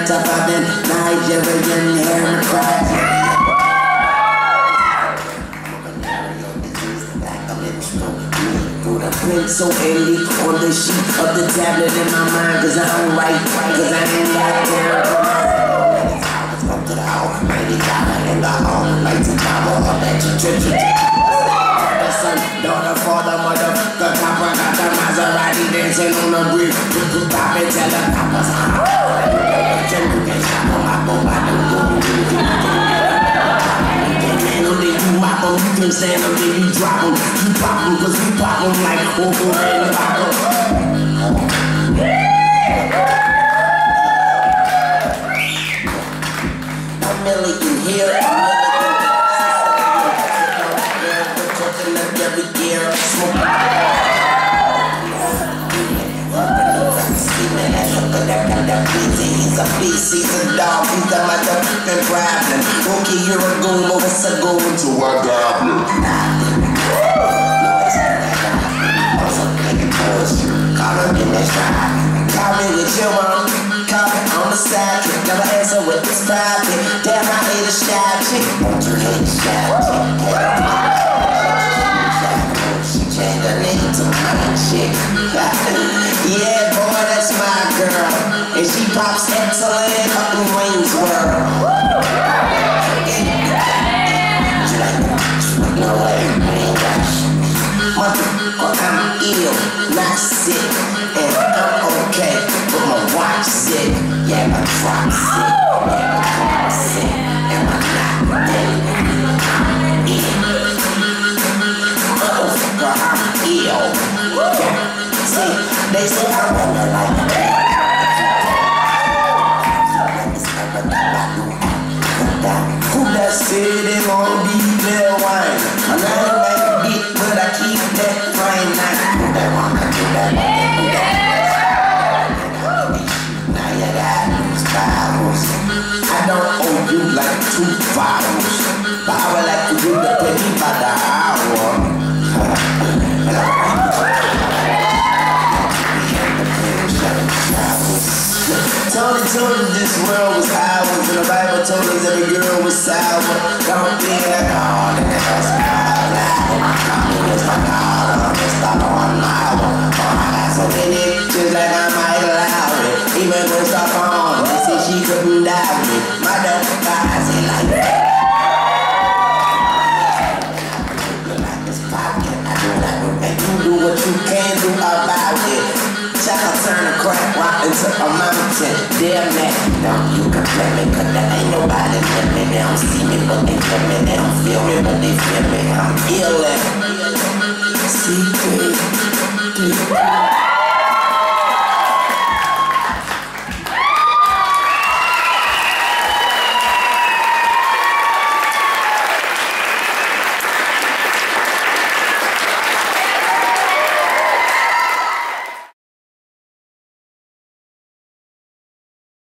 tougher than Nigerian hair cry. So elite on the sheet of the tablet in my mind, cause I don't write, cause I ain't got time. Up to the hour, maybe in the home, like to cover up at your church. The son, daughter, father, mother, the papa got the Maserati dancing on the bridge. Pop and tell the papas, you can't stop on my boat, I don't go. You can stand them, then you drop them. You pop them, cause we pop them like Coco and Paco. I'm million here, every year, he's a beast, he's a dog, he's a motherfucking problem. Okay, you're a goon, but what's a goon to a goblin? Call him in that shot. Call me with your mom. Call me on the side. Never answer with this private. Damn, I hate a shy chick. Don't you hate a shy chick? She changed her name to my chick. Yeah, boy, that's my girl. And she pops excellent up in Waynesboro. No way, I'm ill, not sick, and I'm okay, but my watch sick, yeah, my drop sick, yeah, my car sick, and my not dead. I'm ill. Motherfucker, I'm ill. Yeah. See, they say I wanna like that. Who that said they gon' be their wine? I'm not like a beat, but I keep that fine line. Who that wanna do that? Who that? Now you got new styles. I don't owe you like 2 bottles, but I would like to do the penny by the hour. Told this world was ours, and the Bible told us every girl was sour. Don't think like all the niggas are like it's my God, it's not on my own. I got so many just like I might allow it. Even when stuff on, they say she couldn't die me. My dog guys ain't like that. Like this pocket, I do that with me. You do what you can do about it. I'll turn a crack rock into a mountain. Damn that. Don't you complain me, cause there ain't nobody with me. They don't see me, but they feel me. They don't feel me, but they feel me. I'm ill at secret.